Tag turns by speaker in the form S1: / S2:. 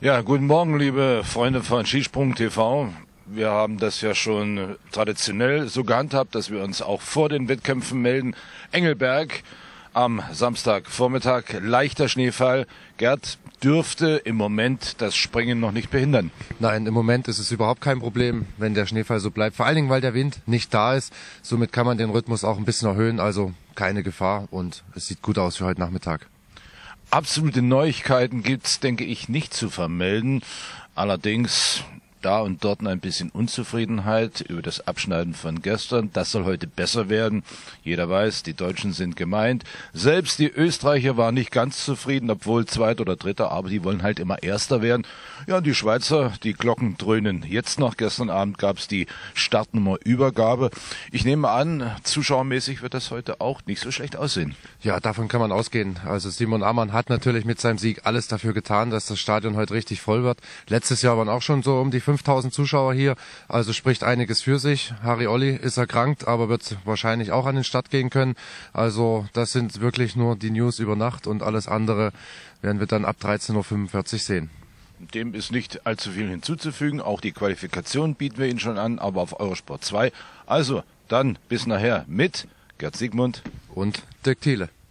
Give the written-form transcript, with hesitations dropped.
S1: Ja, guten Morgen, liebe Freunde von Skisprung TV. Wir haben das ja schon traditionell so gehandhabt, dass wir uns auch vor den Wettkämpfen melden. Engelberg am Samstagvormittag, leichter Schneefall. Gerd, dürfte im Moment das Springen noch nicht behindern?
S2: Nein, im Moment ist es überhaupt kein Problem, wenn der Schneefall so bleibt. Vor allen Dingen, weil der Wind nicht da ist. Somit kann man den Rhythmus auch ein bisschen erhöhen. Also keine Gefahr und es sieht gut aus für heute Nachmittag.
S1: Absolute Neuigkeiten gibt's, denke ich, nicht zu vermelden. Allerdings da und dort ein bisschen Unzufriedenheit über das Abschneiden von gestern. Das soll heute besser werden. Jeder weiß, die Deutschen sind gemeint. Selbst die Österreicher waren nicht ganz zufrieden, obwohl Zweiter oder Dritter, aber die wollen halt immer Erster werden. Ja, und die Schweizer, die Glocken dröhnen jetzt noch. Gestern Abend gab's die Startnummerübergabe. Ich nehme an, zuschauermäßig wird das heute auch nicht so schlecht aussehen.
S2: Ja, davon kann man ausgehen. Also Simon Ammann hat natürlich mit seinem Sieg alles dafür getan, dass das Stadion heute richtig voll wird. Letztes Jahr waren auch schon so um die 5000 Zuschauer hier, also spricht einiges für sich. Harry Olli ist erkrankt, aber wird wahrscheinlich auch an den Start gehen können. Also das sind wirklich nur die News über Nacht und alles andere werden wir dann ab 13:45 Uhr sehen.
S1: Dem ist nicht allzu viel hinzuzufügen. Auch die Qualifikation bieten wir Ihnen schon an, aber auf Eurosport 2. Also, dann bis nachher mit Gerd Siegmund
S2: und Dirk Thiele.